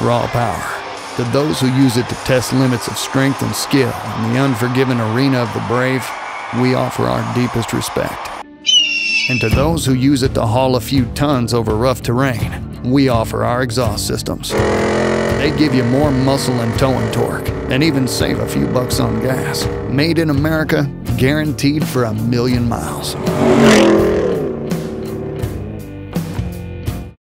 raw power. To those who use it to test limits of strength and skill in the unforgiving arena of the brave, we offer our deepest respect. And to those who use it to haul a few tons over rough terrain, we offer our exhaust systems. They give you more muscle and towing torque, and even save a few bucks on gas. Made in America, guaranteed for 1,000,000 miles.